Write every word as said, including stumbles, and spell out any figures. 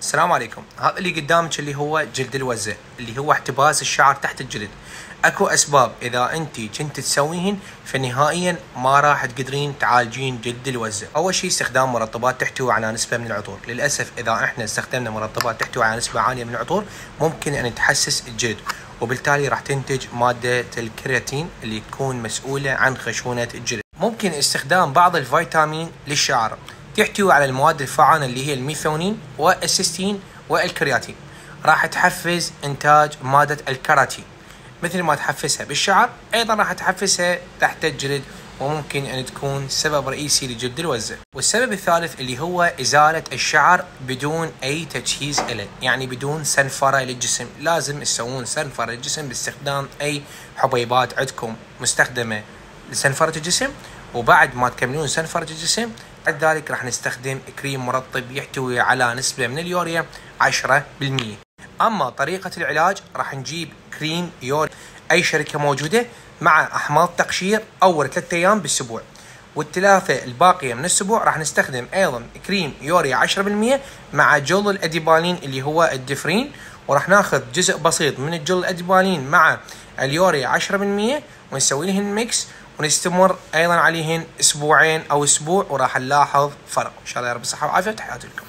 السلام عليكم. هذا اللي قدامك اللي هو جلد الوزة، اللي هو احتباس الشعر تحت الجلد. اكو اسباب اذا انت كنت تسويهن فنهائيا ما راح تقدرين تعالجين جلد الوزة. اول شيء استخدام مرطبات تحتوي على نسبة من العطور. للاسف اذا احنا استخدمنا مرطبات تحتوي على نسبة عالية من العطور ممكن ان تحسس الجلد، وبالتالي راح تنتج مادة الكرياتين اللي تكون مسؤولة عن خشونة الجلد. ممكن استخدام بعض الفيتامين للشعر تحتوي على المواد الفعالة اللي هي الميثيونين والسيستين والكرياتين، راح تحفز انتاج مادة الكراتين. مثل ما تحفزها بالشعر ايضا راح تحفزها تحت الجلد، وممكن ان تكون سبب رئيسي لجلد الوزة. والسبب الثالث اللي هو ازالة الشعر بدون اي تجهيز له، يعني بدون سنفرة للجسم. لازم تسوون سنفرة للجسم باستخدام اي حبيبات عندكم مستخدمة لسنفرة الجسم، وبعد ما تكملون سنفرة الجسم بعد ذلك راح نستخدم كريم مرطب يحتوي على نسبة من اليوريا عشرة بالمئة. اما طريقة العلاج راح نجيب كريم يوريا اي شركة موجودة مع احماض تقشير اول ثلاثة ايام بالاسبوع، والثلاثة الباقية من الاسبوع راح نستخدم ايضا كريم يوريا عشرة بالمئة مع جل الاديبالين اللي هو الدفرين، وراح ناخذ جزء بسيط من الجل الاديبالين مع اليوريا عشرة بالمئة ونسوي لهن ميكس، ونستمر ايضا عليهن اسبوعين او اسبوع، وراح نلاحظ فرق ان شاء الله. يا رب الصحة والعافية، تحياتي لكم.